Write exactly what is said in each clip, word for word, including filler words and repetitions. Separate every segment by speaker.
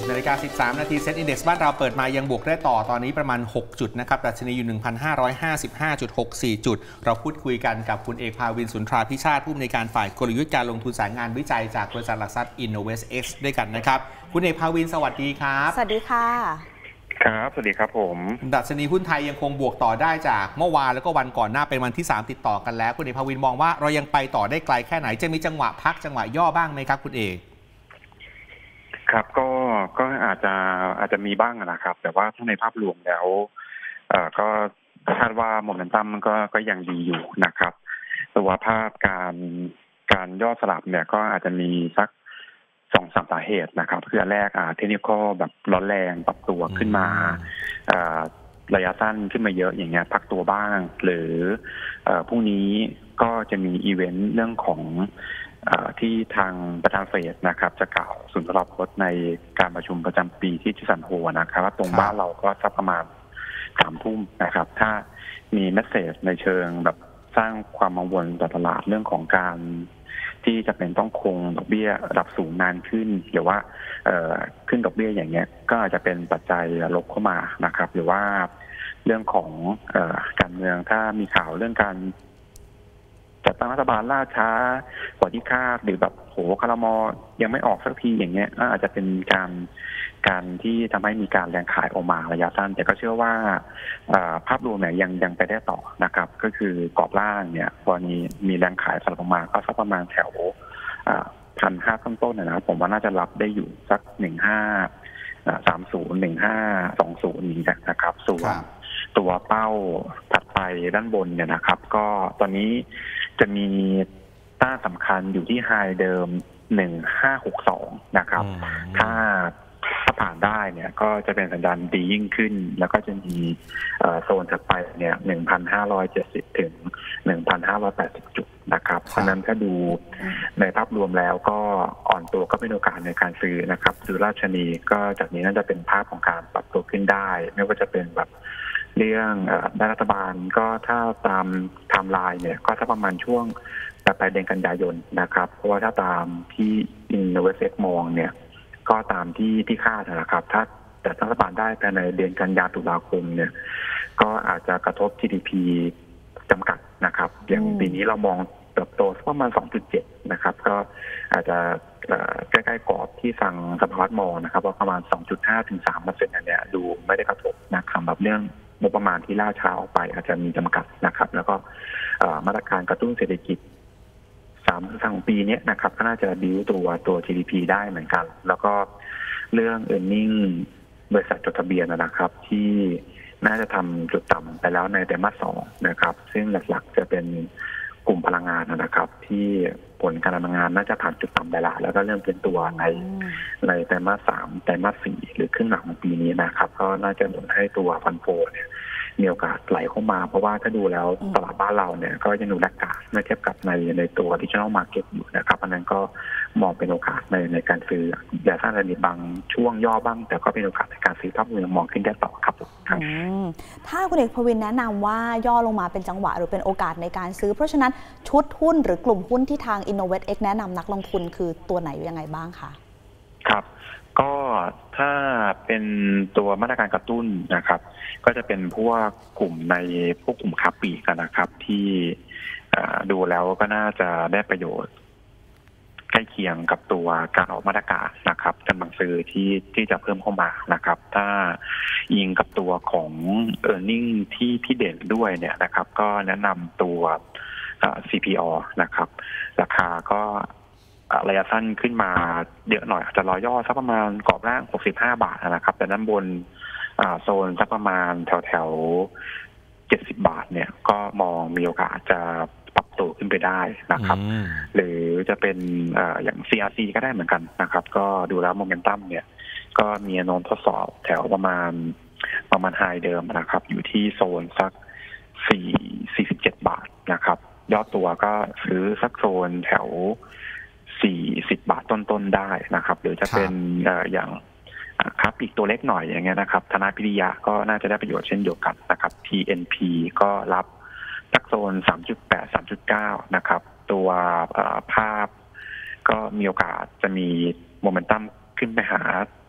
Speaker 1: นาฬิกาสิบสามนาทีเซ็ตอินดี เอ็กซ์ บ้านเราเปิดมายังบวกได้ต่อตอนนี้ประมาณหกจุดนะครับดัชนีอยู่ หนึ่งพันห้าร้อยห้าสิบห้าจุดหกสี่ จุดเราพูดคุยกันกับคุณเอกภาวินสุนทราพิชาติผู้อำนวยการฝ่ายกลยุทธ์การลงทุนสายงานวิจัยจากบริษัทหลักทรัพย์ InnovestX ด้วยกันนะครับคุณเอกภาวินสวัสดีครับ
Speaker 2: สวัสดีค่ะ
Speaker 3: ครับสวัสดีครับผม
Speaker 1: ดัชนีหุ้นไทยยังคงบวกต่อได้จากเมื่อวานแล้วก็วันก่อนหน้าเป็นวันที่สามติดต่อกันแล้วคุณเอกภาวินมองว่าเรายังไปต่อได้ไกลแค่ไหนจะมีจังหวะพักจังหวะย่อบ้างไหมครับคุณเอก
Speaker 3: ครับก็ก็อาจจะอาจจะมีบ้างนะครับแต่ว่าถ้าในภาพรวมแล้วเอ่อก็คาดว่าโมเมนตัมมันก็ก็ยังดีอยู่นะครับตัวภาพการการย่อสลับเนี่ยก็อาจจะมีสักสองสามสาเหตุนะครับคืออันแรกอ่าเทคนิคแบบร้อนแรงปรับตัวขึ้นมาอ่าระยะสั้นขึ้นมาเยอะอย่างเงี้ยพักตัวบ้างหรือเอ่อพรุ่งนี้ก็จะมีอีเวนต์เรื่องของที่ทางประธานเฟดนะครับจะกล่าวสุนทรพจน์ในการประชุมประจำปีที่จิสันโฮนะครับว่าตรงบ้านเราก็สักประมาณสามทุ่มนะครับถ้ามีเมสเสจในเชิงแบบสร้างความกังวลต่อตลาดเรื่องของการที่จะเป็นต้องคงดอกเบี้ยระดับสูงนานขึ้นหรือว่าขึ้นดอกเบี้ยอย่างเงี้ยก็อาจจะเป็นปัจจัยลบเข้ามานะครับหรือว่าเรื่องของการเมืองถ้ามีข่าวเรื่องการจัดตั้งรัฐบาลล่าช้ากว่าที่คาดหรือแบบโหครม.ยังไม่ออกสักทีอย่างเงี้ยอาจจะเป็นการการที่ทำให้มีการแรงขายออกมาระยะสั้นแต่ก็เชื่อว่าภาพรวมเนี่ยยังยังไปได้ต่อนะครับก็คือกรอบล่างเนี่ยตอนนี้มีแรงขายสลับออกมาก็สักประมาณแถวพันห้าต้นๆนะครับผมว่าน่าจะรับได้อยู่สักหนึ่งห้าสามศูนย์หนึ่งห้าสองศูนย์นี้นะครับส่วนตัวเป้าถัดไปด้านบนเนี่ยนะครับก็ตอนนี้จะมีต้านสำคัญอยู่ที่ไฮเดิมหนึ่งห้าหกสองนะครับถ้าถ้าผ่านได้เนี่ยก็จะเป็นสัญญาณดียิ่งขึ้นแล้วก็จะมีโซนถัดไปเนี่ย หนึ่งพันห้าร้อยเจ็ดสิบ ถึง หนึ่งพันห้าร้อยแปดสิบ จุดนะครับเพราะนั้นถ้าดูในภาพรวมแล้วก็อ่อนตัวก็เป็นโอกาสในการซื้อนะครับดูราชนีก็จากนี้น่าจะเป็นภาพของการปรับตัวขึ้นได้ไม่ว่าจะเป็นแบบเรื่องด้านรัฐบาลก็ถ้าตามไทม์ไลน์เนี่ยก็ถ้าประมาณช่วงปลายเดือนกันยายนนะครับเพราะว่าถ้าตามที่ InnovestX มองเนี่ยก็ตามที่ที่คาดนะครับถ้าแต่รัฐบาลได้ภายในเดือนกันยาตุลาคมเนี่ยก็อาจจะกระทบ จี ดี พี จำกัดนะครับอย่างปีนี้เรามองเติบโตประมาณ สองจุดเจ็ด นะครับก็อาจจะใกล้ๆกรอบที่ฟังสภาวะมองนะครับว่าประมาณ สองจุดห้า ถึง สามเปอร์เซ็นต์ อันเนี้ยดูไม่ได้กระทบนะครับแบบเรื่องงบประมาณที่ล่าช้าออกไปอาจจะมีจำกัดนะครับแล้วก็มาตรการกระตุ้นเศรษฐกิจสามทางปีนี้นะครับก็น่าจะบิ้วตัวตัว จี ดี พี ได้เหมือนกันแล้วก็เรื่อง earning บริษัทจดทะเบียนนะครับที่น่าจะทำจุดต่ำไปแล้วในไตรมาสสองนะครับซึ่งหลักๆจะเป็นกลุ่มพลังงานนะครับที่ผลการดำเนินงานน่าจะผ่านจุดต่ำไปแล้วแล้วก็เริ่มเป็นตัวในในไตรมาสสามไตรมาสสี่หรือครึ่งหลังของปีนี้นะครับก็น่าจะหนุนให้ตัวฟันโฟเนี่ยมีโอกาสไหลเข้ามาเพราะว่าถ้าดูแล้วตลาดบ้านเราเนี่ยก็ยังดูแลกาดเมื่อเทียบกับในในตัว digital market อยู่นะครับอันนั้นก็มองเป็นโอกาสในในการซื้อแต่ถ้าจะมีบางช่วงย่อบ้างแต่ก็เป็นโอกาสในการซื้อภาพรวมมองขึ้นได้ต่อครับ
Speaker 2: ถ้าคุณเอกภวินแนะนำว่าย่อลงมาเป็นจังหวะหรือเป็นโอกาสในการซื้อเพราะฉะนั้นชุดหุ้นหรือกลุ่มหุ้นที่ทาง InnovestX แนะนำนักลงทุนคือตัวไหนยังไงบ้างคะ
Speaker 3: ครับก็ถ้าเป็นตัวมาตรการกระตุ้นนะครับก็จะเป็นพวกกลุ่มในพวกกลุ่มค้าปลีกกันนะครับที่ดูแล้วก็น่าจะได้ประโยชน์ใกล้เคียงกับตัวการออกมาตรการนะครับกำลังซื้อที่ที่จะเพิ่มเข้ามานะครับถ้ายิงกับตัวของ earning ที่ที่เด่นด้วยเนี่ยนะครับก็แนะนำตัว ซี พี อ นะครับราคาก็ระยะสั้นขึ้นมาเยอะหน่อยอาจจะรอย่อสักประมาณกรอบล่างหกสิบห้าบาทนะครับแต่ด้านบนโซนสักประมาณแถวแถวเจ็ดสิบบาทเนี่ยก็มองมีโอกาสจะปรับตัวขึ้นไปได้นะครับหรือจะเป็นอย่าง ซี อาร์ ซี ก็ได้เหมือนกันนะครับก็ดูแล้วโมเมนตัมเนี่ยก็มีแนวโน้มทดสอบแถวประมาณประมาณไฮเดิมนะครับอยู่ที่โซนสักสี่ สี่สิบเจ็ดบาทนะครับยอดตัวก็ซื้อสักโซนแถวสี่สิบบาทต้นๆได้นะครับหรือจะเป็นอย่างครับอีกตัวเล็กหน่อยอย่างเงี้ยนะครับธนาพิริยะก็น่าจะได้ประโยชน์เช่นเดียวกันนะครับ ที เอ็น พี ก็รับสักโซน สามจุดแปด สามจุดเก้า นะครับตัวภาพก็มีโอกาสจะมีโมเมนตัมขึ้นไปหาต้าน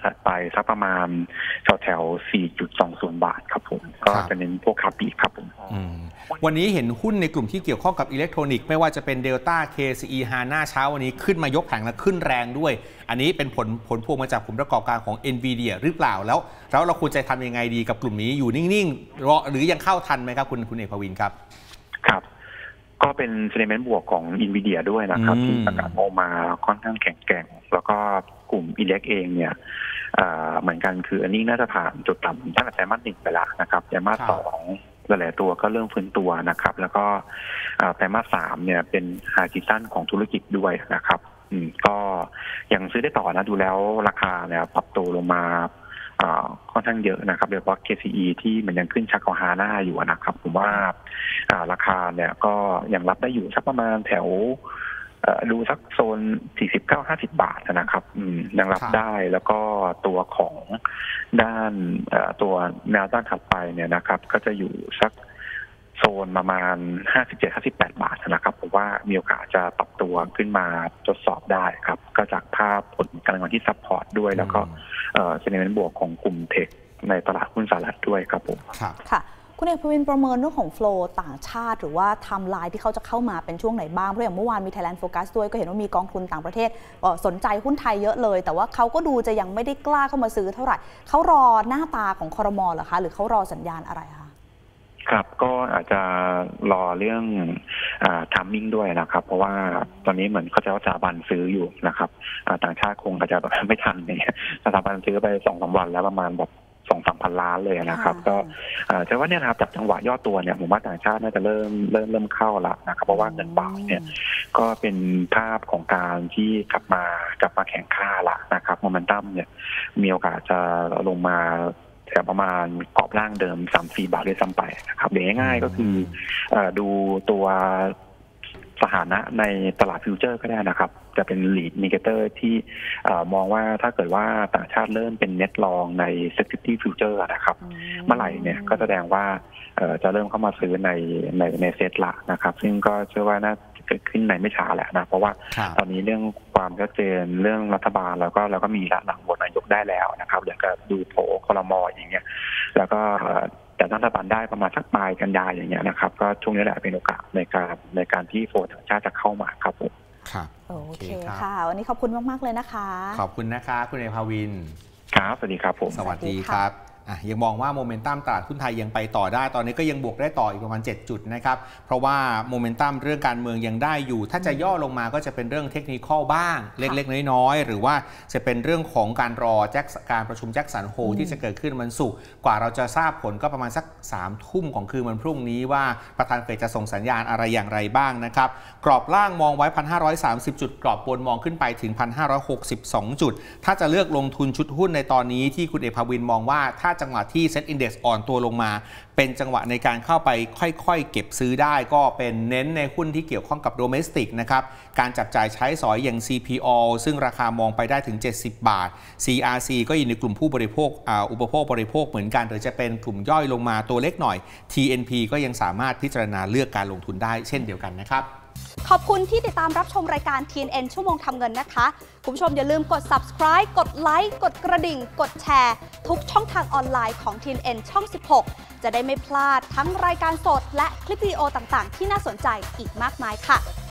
Speaker 3: ถัดไปสักประมาณแถวแถว สี่จุดสองศูนย์ บาทครับผมก็จะเน้นพวกค้าปลีกครับผม
Speaker 1: วันนี้เห็นหุ้นในกลุ่มที่เกี่ยวข้องกับอิเล็กทรอนิกส์ไม่ว่าจะเป็น Delta เค ซี อี Hana เช้าวันนี้ขึ้นมายกแผงและขึ้นแรงด้วยอันนี้เป็นผลผลพวงมาจากผลประกอบการของ Nvidia หรือเปล่าแล้วแล้วเราควรจะทำยังไงดีกับกลุ่มนี้อยู่นิ่งๆรอหรือยังเข้าทันไหมครับคุณคุณเอกภวินครับ
Speaker 3: ครับก็เป็นเซนิเมนต์บวกของ Nvidia ด้วยนะครับที่ประกาศออกมาค่อนข้างแข็งแกร่งแล้วก็กลุ่มอิเล็กเองเนี่ยเหมือนกันคืออันนี้น่าจะผ่านจุดต่ำตั้งแต่ไตรมาสหนึ่งไปแล้วนะครับไตรมาสสองหลายๆตัวก็เริ่มฟื้นตัวนะครับแล้วก็ไตรมาสสามเนี่ยเป็นไฮซีซั่นของธุรกิจด้วยนะครับก็ยังซื้อได้ต่อนะดูแล้วราคาเนี่ยปรับตัวลงมาค่อนข้างเยอะนะครับโดยเฉพาะ เค ซี อี ที่มันยังขึ้นชักของฮาน่าอยู่นะครับผมว่าราคาเนี่ยก็ยังรับได้อยู่สักประมาณแถวดูสักโซน สี่สิบเก้า ห้าสิบ บาทนะครับยังรับได้แล้วก็ตัวของด้านตัวแนวต้านถัดไปเนี่ยนะครับก็จะอยู่สักโซนประมาณ ห้าสิบเจ็ด ห้าสิบแปด บาทนะครับผมว่ามีโอกาสจะปรับตัวขึ้นมาทดสอบได้ครับก็จากภาพผลการเงินที่ซัพพอร์ตด้วยแล้วก็เซนิเมนต์บวกของกลุ่มเทคในตลาดหุ้นสหรัฐด้วยครับผม
Speaker 2: ค่ะคุณเอกภวินประเมินเรื่องของโฟลว์ต่างชาติหรือว่าไทม์ไลน์ที่เขาจะเข้ามาเป็นช่วงไหนบ้างเพราะอย่างเมื่อวานมี Thailand Focus ด้วยก็เห็นว่ามีกองทุนต่างประเทศสนใจหุ้นไทยเยอะเลยแต่ว่าเขาก็ดูจะยังไม่ได้กล้าเข้ามาซื้อเท่าไหร่เขารอหน้าตาของครม.เหรอคะหรือเขารอสัญญาณอะไรคะ
Speaker 3: ครับก็อาจจะรอเรื่องทามมิ่งด้วยนะครับเพราะว่าตอนนี้เหมือนเขาจะสถาบันซื้ออยู่นะครับต่างชาติคงอาจจะไม่ทันเนี่ยสถาบันซื้อไปสองสามวันแล้วประมาณแบบสองสามพันล้านเลยนะครับก็แต่ว่าเนี่ยนะครับจากจังหวะย่อตัวเนี่ยผมว่าต่างชาติน่าจะเริ่มเริ่มเริ่มเข้าละนะครับเพราะว่าเงินบาทเนี่ยก็เป็นภาพของการที่กลับมากลับมาแข่งค่าละนะครับโมเมนตัมเนี่ยมีโอกาสจะลงมาแถวประมาณกรอบล่างเดิม สามถึงสี่ บาทด้วยซ้ำไปนะครับเดี๋ยวง่ายๆก็คือดูตัวสถานะในตลาดฟิวเจอร์ก็ได้นะครับจะเป็น lead indicator ที่มองว่าถ้าเกิดว่าต่างชาติเริ่มเป็น net long ใน security future นะครับเมื่อไหร่เนี่ยก็แสดงว่าจะเริ่มเข้ามาซื้อในในในเซตละนะครับซึ่งก็เชื่อว่าน่าจะเกิดขึ้นในไม่ช้าแหละนะเพราะว่าตอนนี้เรื่องความชัดเจนเรื่องรัฐบาลแล้วก็เราก็มีละหลังบทนายกได้แล้วนะครับอย่างก็ดูโผครม.อย่างเงี้ยแล้วก็แต่รัฐบาลได้ประมาณสักปลายกันยายอย่างเงี้ยนะครับก็ช่วงนี้แหละเป็นโอกาสในการในการที่โฟนต่างชาติจะเข้ามาครับผม
Speaker 1: ครับ
Speaker 2: โอเคค่ะวันนี้ขอบคุณมากๆเลยนะคะ
Speaker 1: ขอบคุณนะคะคุณเอกภวิน
Speaker 3: ครับสวัสดีครับผม
Speaker 1: สวัสดีครับยังมองว่าโมเมนตัมตลาดหุ้นไทยยังไปต่อได้ตอนนี้ก็ยังบวกได้ต่ออีกประมาณเจ็ดจุดนะครับเพราะว่าโมเมนตัมเรื่องการเมืองยังได้อยู่ถ้าจะย่อลงมาก็จะเป็นเรื่องเทคนิคอลบ้างเล็กๆน้อยๆหรือว่าจะเป็นเรื่องของการรอแจ็คการประชุมแจ็คสันโฮที่จะเกิดขึ้นวันศุกร์กว่าเราจะทราบผลก็ประมาณสักสามทุ่มของคืนวันพรุ่งนี้ว่าประธานเฟดจะส่งสัญญาณอะไรอย่างไรบ้างนะครับกรอบล่างมองไว้ หนึ่งพันห้าร้อยสามสิบ จุดกรอบบนมองขึ้นไปถึง หนึ่งพันห้าร้อยหกสิบสอง จุดถ้าจะเลือกลงทุนชุดหุ้นในตอนนี้ที่คุณเอกภวินมองว่าถ้าจังหวะที่เซ็ตอินเด็กซ์อ่อนตัวลงมาเป็นจังหวะในการเข้าไปค่อยๆเก็บซื้อได้ก็เป็นเน้นในหุ้นที่เกี่ยวข้องกับโดเมสติกนะครับการจับจ่ายใช้สอยอย่าง ซี พี โอ ซึ่งราคามองไปได้ถึงเจ็ดสิบบาท ซี อาร์ ซี ก็อยู่ในกลุ่มผู้บริโภคอ่าอุปโภคบริโภคเหมือนกันหรือจะเป็นกลุ่มย่อยลงมาตัวเล็กหน่อย ที เอ็น พี ก็ยังสามารถพิจารณาเลือกการลงทุนได้เช่นเดียวกันนะครับ
Speaker 2: ขอบคุณที่ติดตามรับชมรายการ ที เอ็น เอ็น ชั่วโมงทำเงินนะคะคุณผู้ชมอย่าลืมกด ซับสไครบ์ กดไลค์กดกระดิ่งกดแชร์ทุกช่องทางออนไลน์ของ ที เอ็น เอ็น ช่อง สิบหกจะได้ไม่พลาดทั้งรายการสดและคลิปวิดีโอต่างๆที่น่าสนใจอีกมากมายค่ะ